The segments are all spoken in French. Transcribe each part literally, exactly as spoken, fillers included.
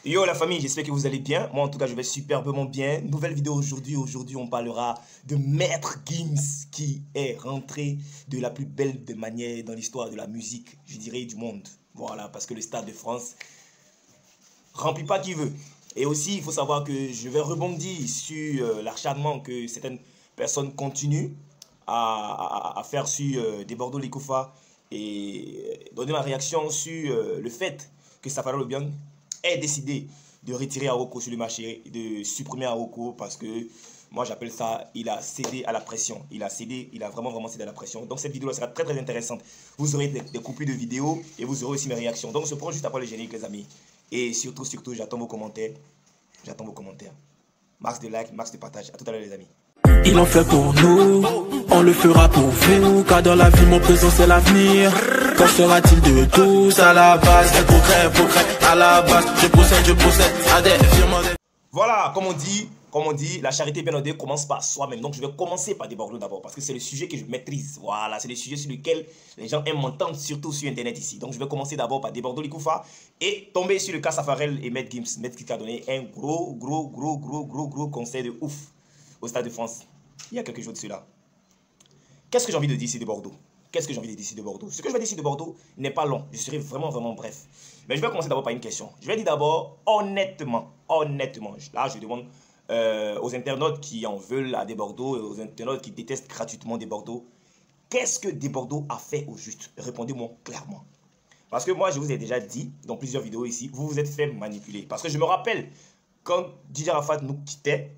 Yo la famille, j'espère que vous allez bien. Moi en tout cas je vais superbement bien. Nouvelle vidéo aujourd'hui. Aujourd'hui on parlera de Maître Gims qui est rentré de la plus belle des manières dans l'histoire de la musique, je dirais du monde. Voilà, parce que le Stade de France remplit pas qui veut. Et aussi il faut savoir que je vais rebondir sur euh, l'acharnement que certaines personnes continuent à, à, à faire sur euh, des Bordeaux Likoufa et donner ma réaction sur euh, le fait que Safara Lobiang est décidé de retirer Aroko sur le marché, de supprimer Aroko parce que moi j'appelle ça, il a cédé à la pression. Il a cédé, il a vraiment vraiment cédé à la pression. Donc cette vidéo sera très très intéressante. Vous aurez des, des coupures de vidéos et vous aurez aussi mes réactions. Donc on se prend juste après le générique les amis. Et surtout, surtout, j'attends vos commentaires. J'attends vos commentaires. Max de like, max de partage. À tout à l'heure les amis. Il en fait pour nous, on le fera pour vous, car dans la vie mon présent c'est l'avenir. Qu'en sera-t-il de tous à la base? Un progrès, un progrès à la base. Je procède, je procède à des firmes. Voilà, comme on dit, comme on dit, la charité bien ordonnée commence par soi-même. Donc je vais commencer par des Bordeaux d'abord, parce que c'est le sujet que je maîtrise. Voilà, c'est le sujet sur lequel les gens aiment m'entendre, surtout sur internet ici. Donc je vais commencer d'abord par des Bordeaux Likoufa et tomber sur le cas Safarel et Maître Gims. Maître qui a donné un gros, gros, gros, gros, gros, gros conseil de ouf au Stade de France. Il y a quelques jours de cela. Qu'est-ce que j'ai envie de dire ici de Bordeaux? Qu'est-ce que j'ai envie de dire ici de Bordeaux? Ce que je vais dire ici de Bordeaux n'est pas long. Je serai vraiment, vraiment bref. Mais je vais commencer d'abord par une question. Je vais dire d'abord, honnêtement, honnêtement, là je demande euh, aux internautes qui en veulent à des Bordeaux, et aux internautes qui détestent gratuitement des Bordeaux, qu'est-ce que des Bordeaux a fait au juste? Répondez-moi clairement. Parce que moi, je vous ai déjà dit dans plusieurs vidéos ici, vous vous êtes fait manipuler. Parce que je me rappelle, quand D J Arafat nous quittait,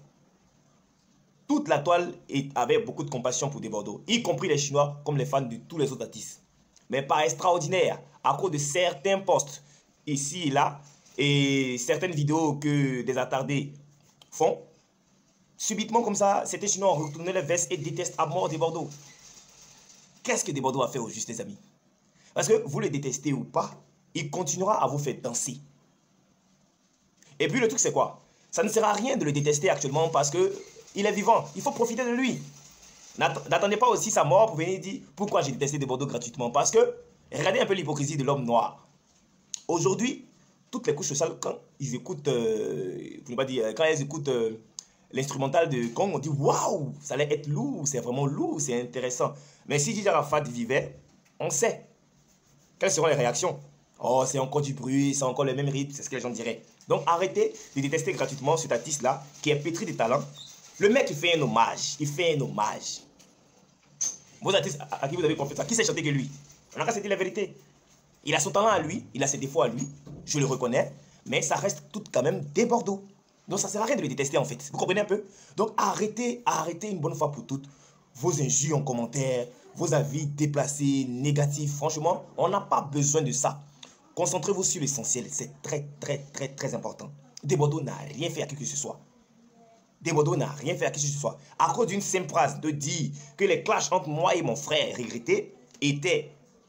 toute la toile avait beaucoup de compassion pour des Bordeaux, y compris les Chinois comme les fans de tous les autres artistes. Mais pas extraordinaire, à cause de certains posts ici et là, et certaines vidéos que des attardés font, subitement comme ça, ces Chinois ont retourné les vestes et détestent à mort des Bordeaux. Qu'est-ce que des Bordeaux a fait au juste les amis? Parce que vous le détestez ou pas, il continuera à vous faire danser. Et puis le truc c'est quoi? Ça ne sert à rien de le détester actuellement parce que il est vivant, il faut profiter de lui. N'attendez pas aussi sa mort pour venir dire pourquoi j'ai détesté des Bordeaux gratuitement. Parce que, regardez un peu l'hypocrisie de l'homme noir. Aujourd'hui, toutes les couches sociales, quand ils écoutent, euh, je ne pas dire, quand elles écoutent euh, l'instrumental de Kong, on dit waouh, ça allait être lourd, c'est vraiment lourd, c'est intéressant. Mais si D J Arafat vivait, on sait quelles seront les réactions. Oh, c'est encore du bruit, c'est encore le même rythme, c'est ce que les gens diraient. Donc arrêtez de détester gratuitement cet artiste-là qui est pétri de talent. Le mec, il fait un hommage. Il fait un hommage. Vos artistes à qui vous avez confiance, qui sait chanter que lui? On n'a qu'à se dire la vérité. Il a son talent à lui, il a ses défauts à lui, je le reconnais, mais ça reste tout quand même des Bordeaux. Donc ça ne sert à rien de le détester en fait. Vous comprenez un peu? Donc arrêtez, arrêtez une bonne fois pour toutes vos injures en commentaire, vos avis déplacés, négatifs. Franchement, on n'a pas besoin de ça. Concentrez-vous sur l'essentiel. C'est très, très, très, très important. Des Bordeaux n'a rien fait à qui que ce soit. Des Bordeaux n'a rien fait à qui que ce soit. À cause d'une simple phrase de dire que les clashs entre moi et mon frère regretté étaient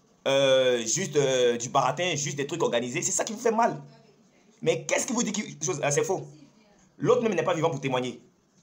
euh, juste euh, du baratin, juste des trucs organisés, c'est ça qui vous fait mal. Mais qu'est-ce qui vous dit que c'est faux? L'autre même n'est pas vivant pour témoigner.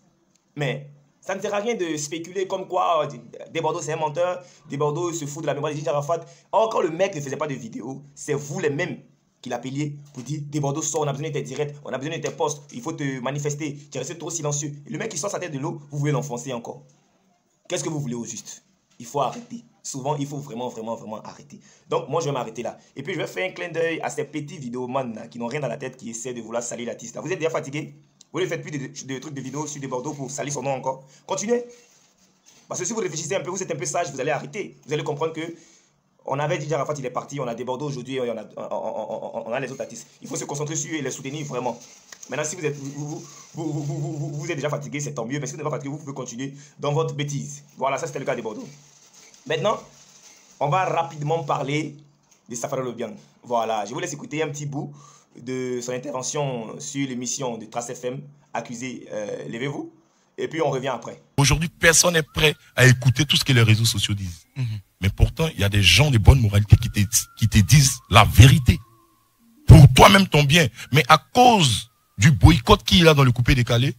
Mais ça ne sert à rien de spéculer comme quoi des Bordeaux c'est un menteur, des Bordeaux se fout de la mémoire de D J Arafat. Or quand le mec ne faisait pas de vidéo, c'est vous les mêmes qu'il appelait pour dire des Bordeaux sort, on a besoin de tes directs, on a besoin de tes posts, il faut te manifester, tu es resté trop silencieux. Et le mec qui sort sa tête de l'eau, vous voulez l'enfoncer encore. Qu'est-ce que vous voulez au juste? Il faut arrêter. Souvent, il faut vraiment, vraiment, vraiment arrêter. Donc, moi, je vais m'arrêter là. Et puis, je vais faire un clin d'œil à ces petits vidéomans qui n'ont rien dans la tête, qui essaient de vouloir salir l'artiste. Vous êtes déjà fatigué? Vous ne faites plus de, de, de trucs de vidéos sur des Bordeaux pour salir son nom encore? Continuez. Parce que si vous réfléchissez un peu, vous êtes un peu sage, vous allez arrêter. Vous allez comprendre que on avait dit Arafat, il est parti, on a des Bordeaux aujourd'hui, on, on, on, on a les autres artistes. Il faut se concentrer sur eux et les soutenir vraiment. Maintenant, si vous êtes, vous, vous, vous, vous, vous, vous, vous êtes déjà fatigué, c'est tant mieux. Mais si vous n'êtes pas fatigué, vous pouvez continuer dans votre bêtise. Voilà, ça c'était le cas des Bordeaux. Maintenant, on va rapidement parler de Safara Lobiang. Voilà, je vous laisse écouter un petit bout de son intervention sur l'émission de Trace F M, Accusé, euh, levez-vous. Et puis on revient après. Aujourd'hui, personne n'est prêt à écouter tout ce que les réseaux sociaux disent. Mm-hmm. Mais pourtant, il y a des gens de bonne moralité qui te, qui te disent la vérité. Pour toi-même ton bien. Mais à cause du boycott qu'il y a dans le coupé décalé,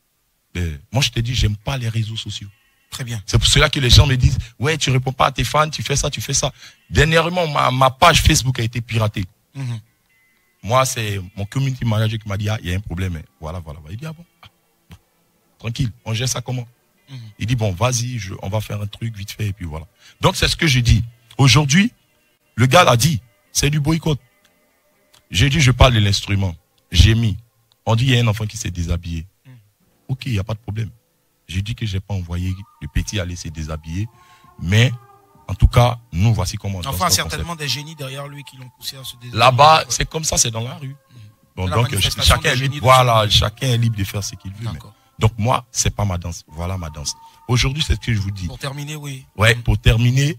ben, moi je te dis, j'aime pas les réseaux sociaux. Très bien. C'est pour cela que les gens me disent, ouais, tu réponds pas à tes fans, tu fais ça, tu fais ça. Dernièrement, ma, ma page Facebook a été piratée. Mm-hmm. Moi, c'est mon community manager qui m'a dit, ah, il y a un problème. Hein. Voilà, voilà. Il dit, ah bon, ah, bon. Tranquille, on gère ça comment? Mm-hmm. Il dit, bon, vas-y, on va faire un truc vite fait, et puis voilà. Donc, c'est ce que je dis. Aujourd'hui, le gars l'a dit, c'est du boycott. J'ai dit, je parle de l'instrument. J'ai mis. On dit, il y a un enfant qui s'est déshabillé. Mm. Ok, il n'y a pas de problème. J'ai dit que je n'ai pas envoyé le petit aller se déshabiller, mais en tout cas, nous voici comment on Enfin, certainement des génies derrière lui qui l'ont poussé à se déshabiller. Là-bas, c'est comme ça, c'est dans la rue. Mmh. Bon, donc, chacun est libre, voilà, chacun est libre de faire ce qu'il veut. Mais... Donc, moi, c'est pas ma danse. Voilà ma danse. Aujourd'hui, c'est ce que je vous dis. Pour terminer, oui. Ouais, mmh. pour terminer,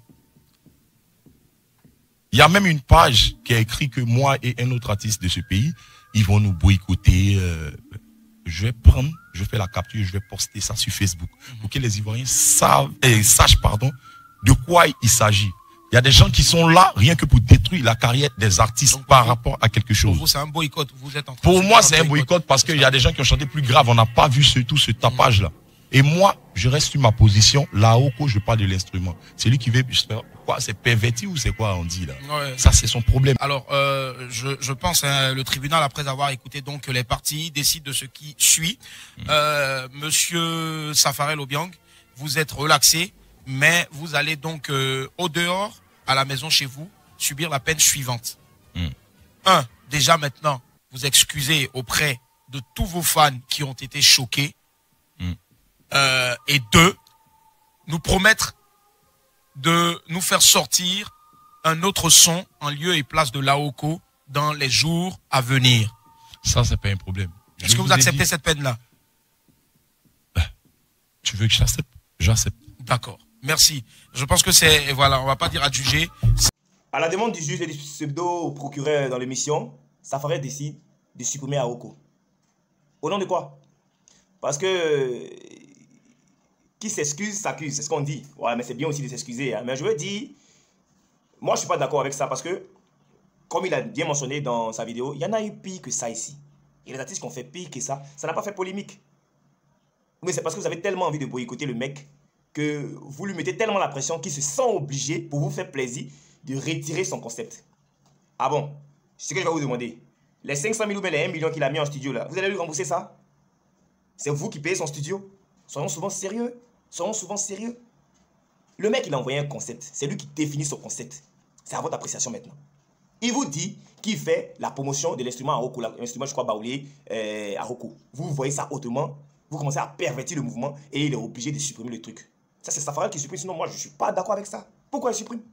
il y a même une page qui a écrit que moi et un autre artiste de ce pays, ils vont nous boycotter. Euh, je vais prendre, je fais la capture, je vais poster ça sur Facebook mmh. pour que les Ivoiriens savent, eh, sachent, pardon, de quoi il s'agit. Il y a des gens qui sont là rien que pour détruire la carrière des artistes. Donc, par vous, rapport à quelque chose. Pour vous, c'est un boycott. Vous êtes en train pour de moi, c'est un boycott parce qu'il y a des gens qui ont chanté plus grave. On n'a pas vu ce, tout ce tapage-là. Et moi, je reste sur ma position. Là, au je parle de l'instrument. C'est lui qui veut, quoi, c'est perverti ou c'est quoi on dit là? Ouais. Ça, c'est son problème. Alors, euh, je, je pense, hein, le tribunal, après avoir écouté donc les parties, décide de ce qui suit. Mmh. Euh, Monsieur Safarel Obiang, vous êtes relaxé, mais vous allez donc euh, au dehors, à la maison chez vous, subir la peine suivante. Mmh. Un, déjà maintenant, vous excusez auprès de tous vos fans qui ont été choqués. Mmh. Euh, et deux, nous promettre de nous faire sortir un autre son en lieu et place de Laoko dans les jours à venir. Ça, c'est pas un problème. Est-ce que vous, vous acceptez dit... cette peine-là? Tu veux que j'accepte? J'accepte. D'accord. Merci. Je pense que c'est... Voilà, on va pas dire adjuger. À la demande du juge et du pseudo-procureur dans l'émission, Safarel décide de supprimer Laoko. Au nom de quoi? Parce que... Qui s'excuse, s'accuse, c'est ce qu'on dit. Ouais, mais c'est bien aussi de s'excuser. Hein. Mais je veux dire, moi je suis pas d'accord avec ça parce que, comme il a bien mentionné dans sa vidéo, il y en a eu pire que ça ici. Il y a des artistes qui ont fait pire que ça. Ça n'a pas fait polémique. Mais c'est parce que vous avez tellement envie de boycotter le mec que vous lui mettez tellement la pression qu'il se sent obligé, pour vous faire plaisir, de retirer son concept. Ah bon? C'est ce que je vais vous demander. Les cinq cent mille ou bien les un million qu'il a mis en studio là, vous allez lui rembourser ça? C'est vous qui payez son studio? Soyons souvent sérieux. Soyons souvent sérieux. Le mec, il a envoyé un concept. C'est lui qui définit son concept. C'est à votre appréciation maintenant. Il vous dit qu'il fait la promotion de l'instrument Aroko, l'instrument, je crois, baoulé euh, Aroko. Vous voyez ça hautement, vous commencez à pervertir le mouvement et il est obligé de supprimer le truc. Ça, c'est Safarel qui supprime, sinon moi, je ne suis pas d'accord avec ça. Pourquoi il supprime?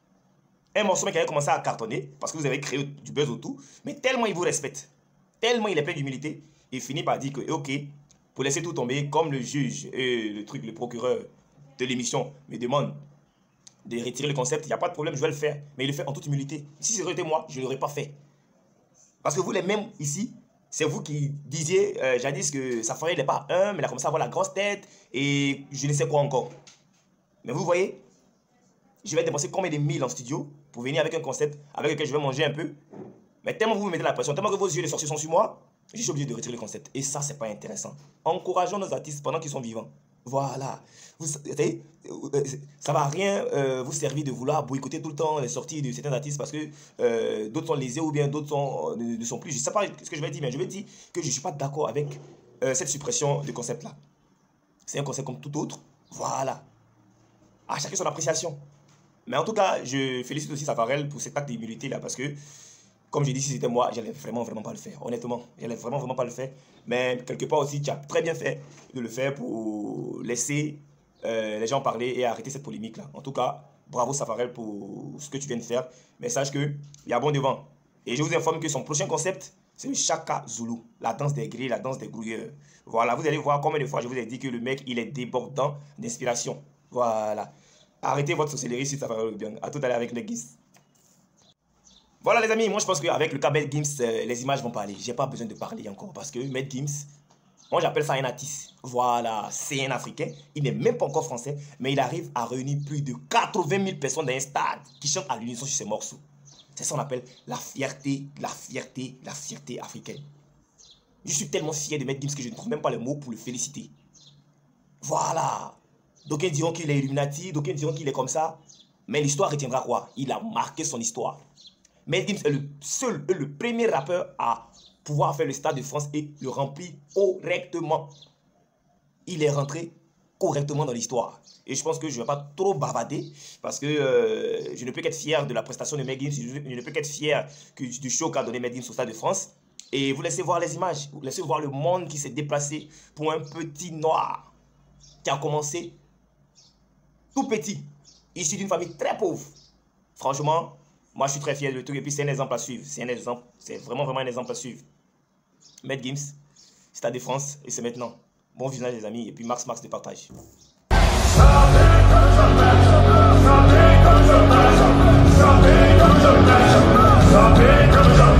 Un morceau qui avait commencé à cartonner parce que vous avez créé du buzz autour, mais tellement il vous respecte, tellement il est plein d'humilité, il finit par dire que, ok, pour laisser tout tomber, comme le juge et le truc, le procureur de l'émission me demande de retirer le concept, il n'y a pas de problème, je vais le faire. Mais il le fait en toute humilité. Si c'était moi, je ne l'aurais pas fait. Parce que vous, les mêmes ici, c'est vous qui disiez euh, jadis que Safarel n'est pas un, mais il a commencé à avoir la grosse tête et je ne sais quoi encore. Mais vous voyez, je vais dépenser combien de mille en studio pour venir avec un concept avec lequel je vais manger un peu. Mais tellement vous me mettez la pression, tellement que vos yeux de sorciers sont sur moi, je suis obligé de retirer le concept. Et ça, c'est pas intéressant. Encourageons nos artistes pendant qu'ils sont vivants. Voilà. Vous, savez, ça va rien euh, vous servir de vouloir boycotter tout le temps les sorties de certains artistes parce que euh, d'autres sont lésés ou bien d'autres sont, euh, ne sont plus. Je ne sais pas ce que je vais dire, mais je vais dire que je ne suis pas d'accord avec euh, cette suppression de concept-là. C'est un concept comme tout autre. Voilà. À chacun son appréciation. Mais en tout cas, je félicite aussi Safarel pour cet acte d'humilité-là parce que comme j'ai dit, si c'était moi, j'allais vraiment, vraiment pas le faire. Honnêtement, j'allais vraiment, vraiment pas le faire. Mais quelque part aussi, tu as très bien fait de le faire pour laisser euh, les gens parler et arrêter cette polémique-là. En tout cas, bravo Safarel pour ce que tu viens de faire. Mais sache qu'il y a bon devant. Et je vous informe que son prochain concept, c'est le Chaka Zulu. La danse des grilles, la danse des grouilleurs. Voilà, vous allez voir combien de fois je vous ai dit que le mec, il est débordant d'inspiration. Voilà. Arrêtez votre sorcellerie sur Safarel Obiang. A tout à l'heure avec les guises. Voilà les amis, moi je pense qu'avec le cas Maître Gims, euh, les images vont parler. J'ai pas besoin de parler encore parce que Maître Gims, moi j'appelle ça un artiste. Voilà, c'est un Africain. Il n'est même pas encore français, mais il arrive à réunir plus de quatre-vingt mille personnes dans un stade qui chantent à l'unisson sur ses morceaux. C'est ça qu'on appelle la fierté, la fierté, la fierté africaine. Je suis tellement fier de Maître Gims que je ne trouve même pas les mots pour le féliciter. Voilà. D'aucuns diront qu'il est Illuminati, d'aucuns diront qu'il est comme ça. Mais l'histoire retiendra quoi? Il a marqué son histoire. Maître Gims est le seul et le premier rappeur à pouvoir faire le Stade de France et le remplir correctement. Il est rentré correctement dans l'histoire. Et je pense que je ne vais pas trop bavarder parce que euh, je ne peux qu'être fier de la prestation de Maître Gims, je ne peux qu'être fier que, du show qu'a donné Maître Gims au Stade de France. Et vous laissez voir les images, vous laissez voir le monde qui s'est déplacé pour un petit noir qui a commencé tout petit, issu d'une famille très pauvre. Franchement, moi je suis très fier de tout et puis c'est un exemple à suivre. C'est un exemple, c'est vraiment vraiment un exemple à suivre. Maître Gims, Stade de France et c'est maintenant. Bon visionnage les amis et puis max max de partage. Savez comme je